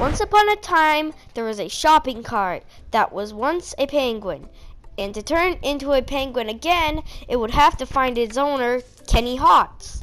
Once upon a time, there was a shopping cart that was once a penguin. And to turn into a penguin again, it would have to find its owner, Kenny Hotz.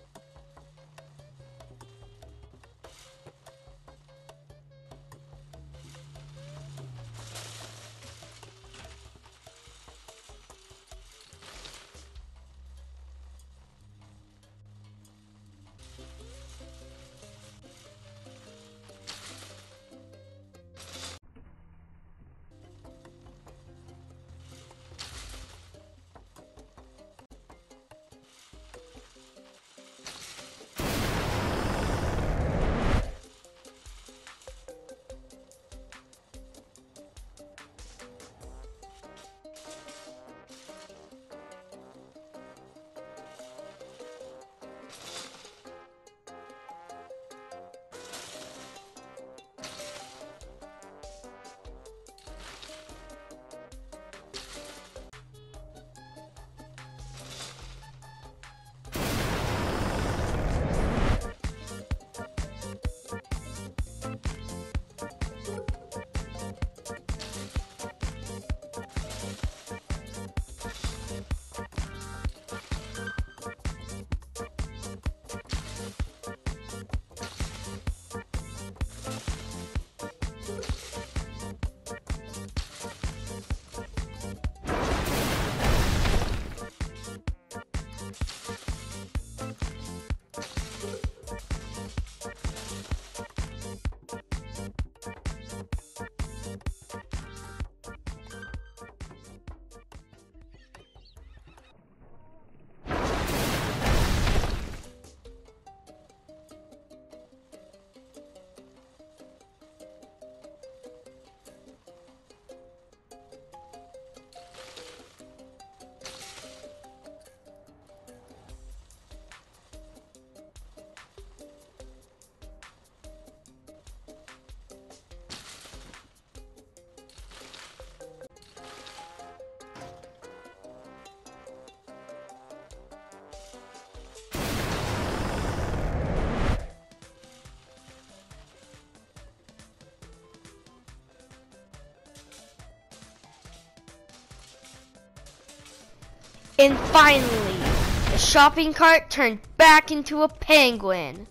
And finally, the shopping cart turned back into a penguin.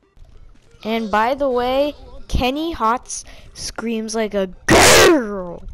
And by the way, Kenny Hotz screams like a girl.